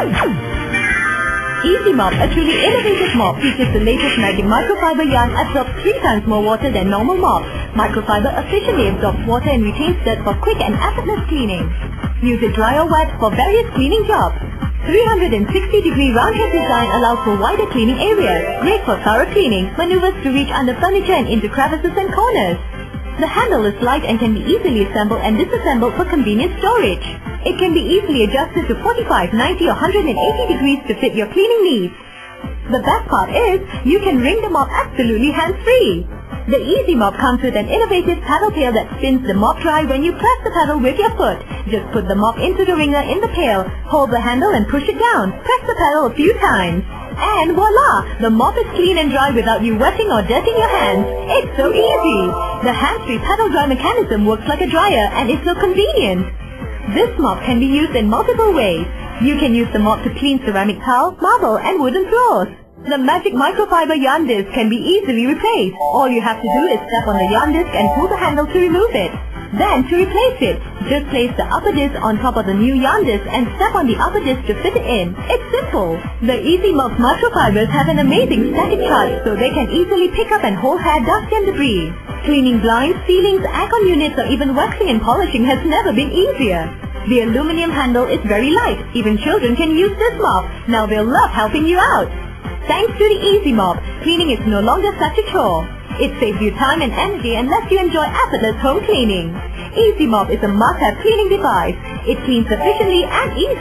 Magic-mop, a truly innovative mop, features the latest Magic microfiber yarn, absorbs 3 times more water than normal mop. Microfiber efficiently absorbs water and retains dirt for quick and effortless cleaning. Use it dry or wet for various cleaning jobs. 360-degree roundhead design allows for wider cleaning areas, great for thorough cleaning, maneuvers to reach under furniture and into crevices and corners. The handle is light and can be easily assembled and disassembled for convenient storage. It can be easily adjusted to 45, 90 or 180 degrees to fit your cleaning needs. The best part is, you can wring the mop absolutely hands-free. The Easy Mop comes with an innovative paddle pail that spins the mop dry when you press the paddle with your foot. Just put the mop into the wringer in the pail, hold the handle and push it down. Press the paddle a few times. And voila! The mop is clean and dry without you wetting or dirtying your hands. It's so easy! The hands-free paddle dry mechanism works like a dryer and is so convenient. This mop can be used in multiple ways. You can use the mop to clean ceramic tile, marble and wooden floors. The Magic microfiber yarn disc can be easily replaced. All you have to do is step on the yarn disc and pull the handle to remove it. Then, to replace it, just place the upper disc on top of the new yarn disc and step on the upper disc to fit it in. It's simple. The Easy Mop microfibers have an amazing static charge so they can easily pick up and hold hair, dust and debris. Cleaning blinds, ceilings, aircon units or even waxing and polishing has never been easier. The aluminum handle is very light. Even children can use this mop. Now they'll love helping you out. Thanks to the Easy Mop, cleaning is no longer such a chore. It saves you time and energy and lets you enjoy effortless home cleaning. Easy Mop is a must-have cleaning device. It cleans efficiently and easily.